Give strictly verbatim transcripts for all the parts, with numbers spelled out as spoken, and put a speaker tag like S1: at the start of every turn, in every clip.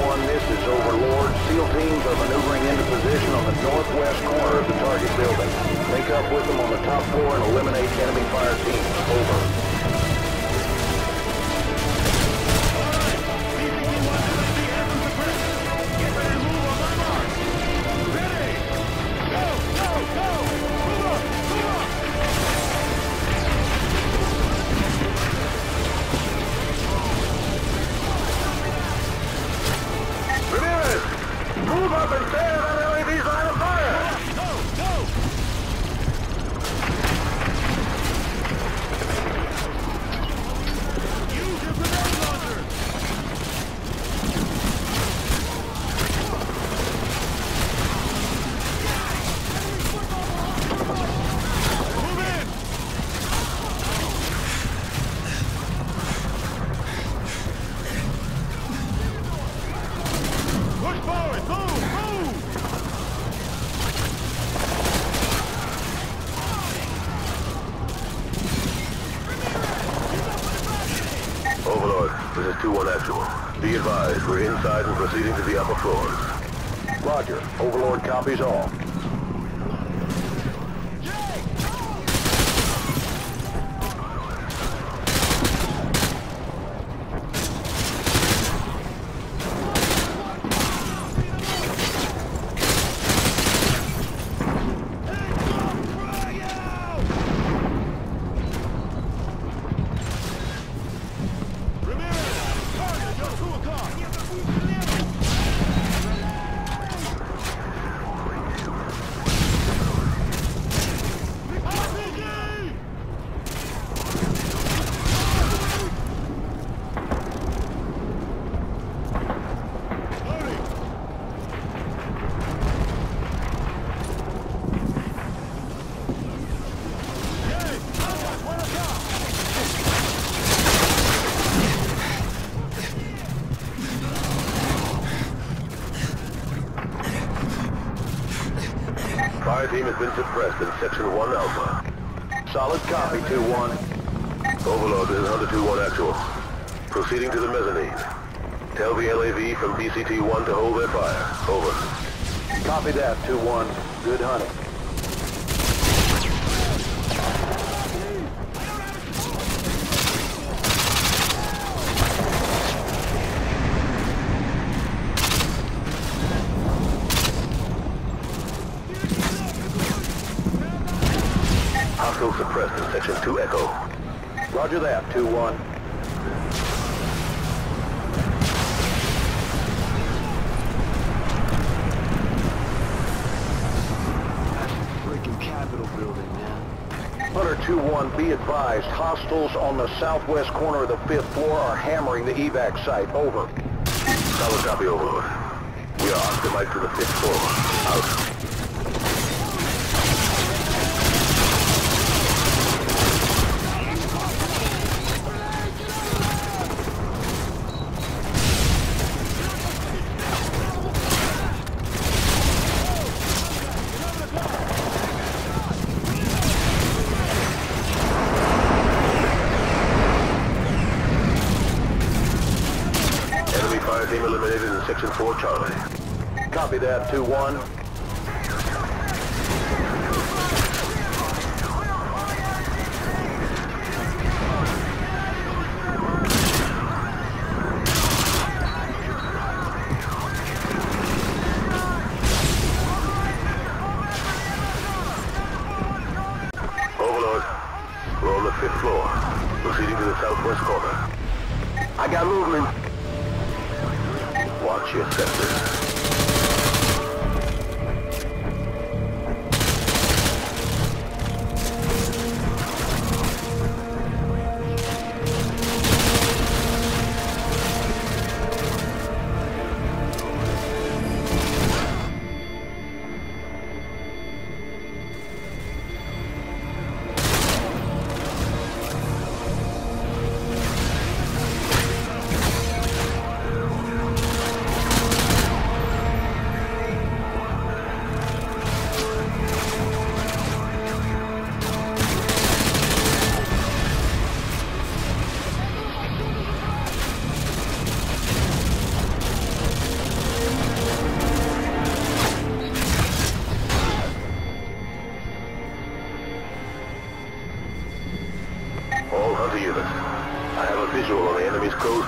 S1: one, this is Overlord. SEAL teams are maneuvering into position on the northwest corner of the target building. Link up with them on the top floor and eliminate enemy fire teams. Over. Ramirez! Move up and stay on that L E V's line of fire! Go! Go! Use your grenade launcher! Move in! Push forward! Move! Move!
S2: Overlord, this is two one actual. Be advised, we're inside and proceeding to the upper floors.
S1: Roger. Overlord copies all.
S2: Fire team has been suppressed in Section one Alpha.
S1: Solid copy, two one.
S2: Overlord, this is Hunter two one actual. Proceeding to the mezzanine. Tell the L A V from B C T one to hold their fire. Over.
S1: Copy that, two one. Good hunting.
S2: Hostile suppressed in Section two Echo.
S1: Roger that, two one. Hunter two one, be advised, hostiles on the southwest corner of the fifth floor are hammering the evac site. Over.
S2: Solid copy, Overlord. We are optimized to the fifth floor. Out. Fire team eliminated in Section four Charlie.
S1: Copy that, two one.
S2: Overlord, we're on the fifth floor. Proceeding to the southwest corner.
S1: I got movement.
S2: Watch your sectors.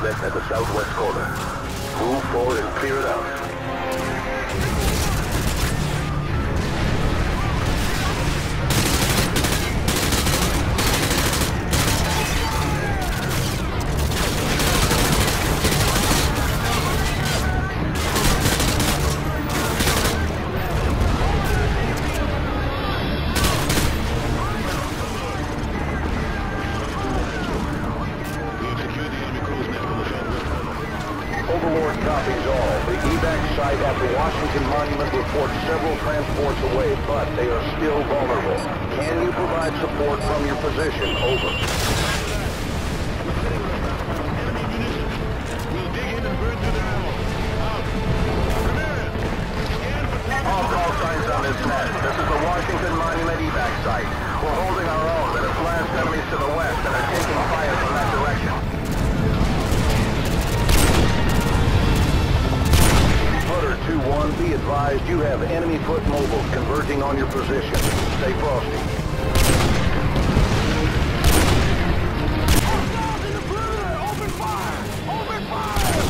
S2: nest at the southwest corner. Move forward and clear it out.
S1: Overlord copies all. The evac site at the Washington Monument reports several transports away, but they are still vulnerable. Can you provide support from your position? Over.
S3: Enemy munitions. We'll dig in and burn through their ammo. Out. Ramirez, scan for targets.
S1: All call signs on this net. This is the Washington Monument evac site. We're holding our own, but have flashed enemies to the west and are taking fire from that direction. two one, be advised you have enemy foot mobiles converging on your position. Stay frosty.
S3: Hostiles in the perimeter! Open fire! Open fire!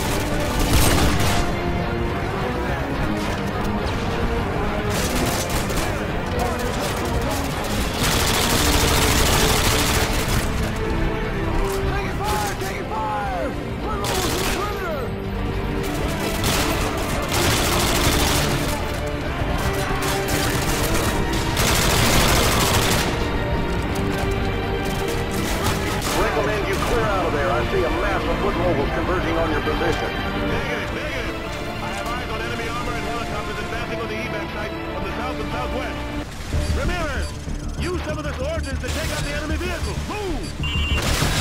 S3: Taking fire! Taking fire! Foot mobiles in the perimeter!
S1: Recommend you clear out of there. I see a mass of foot mobiles converging on your position.
S3: Negative, negative. I have eyes on enemy armor and helicopters advancing on the evac site from the south and southwest. Ramirez, use some of this ordnance to take out the enemy vehicle. Move!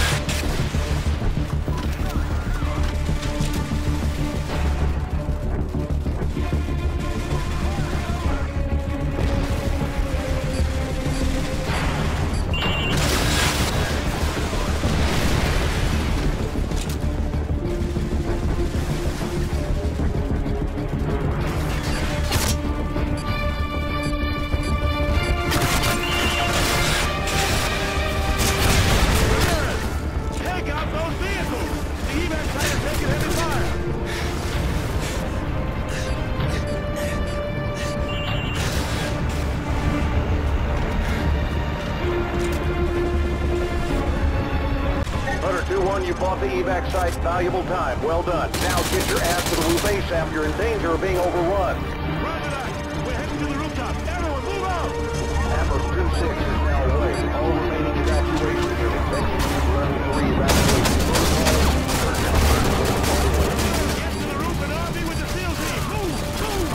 S1: You bought the evac site. Valuable time. Well done. Now get your ass to the roof ASAP. You're in danger of being overrun.
S3: Roger that. We're heading to the rooftop. Everyone, move out!
S1: Atlas two six is now away. All remaining evacuation units execute level three evacuation protocol.
S3: Get to the roof and R V with the SEAL team. Move! Move!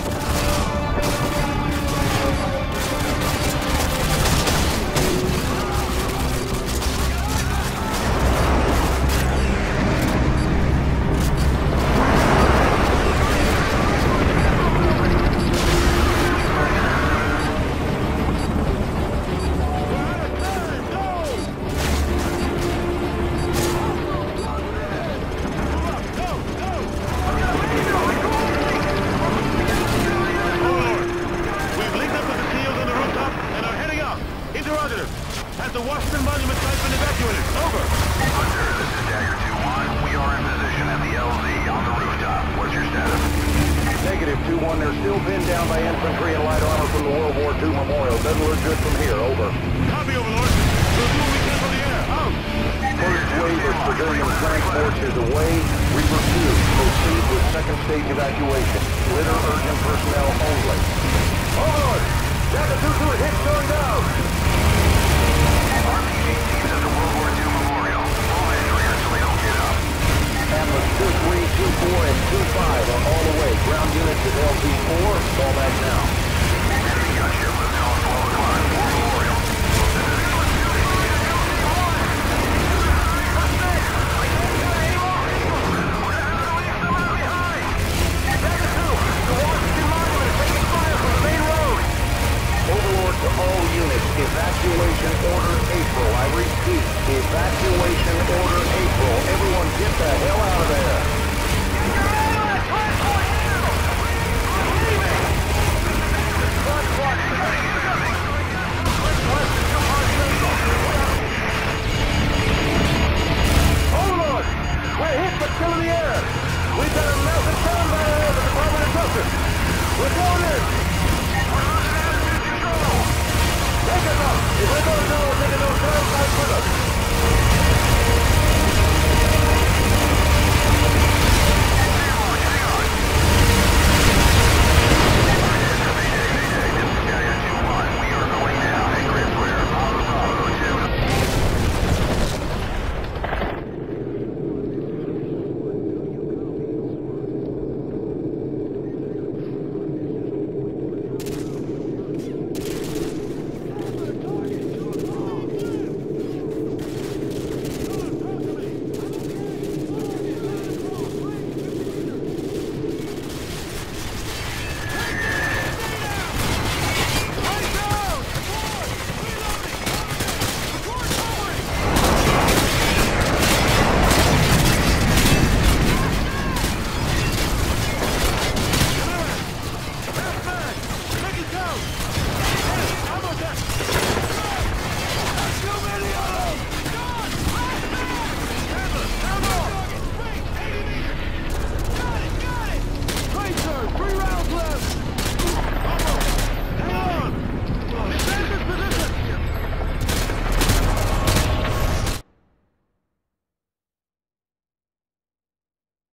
S3: Has the Washington Monument site been evacuated? Over.
S2: Hunter, this is Dagger two one. We are in position at the L Z on the rooftop. What's your status?
S1: Negative two one. They're still pinned down by infantry and light armor from the World War Two memorial. Doesn't look good from here. Over.
S3: Copy, Overlord. We'll do what we can from the air. Out.
S1: First wave of civilian transports is away. Reaper two, proceed with second stage evacuation. Litter urgent personnel only. Overlord! Dagger two two, hit going down!
S2: R P G teams at the World War Two memorial. Full entry so they don't get up.
S1: Atlas two three, two four, and two five are all away. Ground units at L Z four, fall back now.
S2: Enemy gunship lifted off twelve o'clock. War memorial.
S1: Overlord to all units, evacuation order April. I repeat, evacuation order April. Everyone get the hell out of there. position. We're going in. We're losing attitude control. Take us up. If we're going down, we're taking those ground guys with us.